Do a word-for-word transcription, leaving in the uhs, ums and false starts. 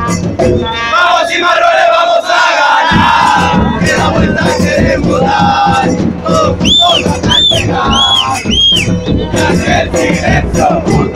Vamos Cimarrones, vamos a ganar, que la vuelta queremos dar, todos juntos hasta el final. Que el silencio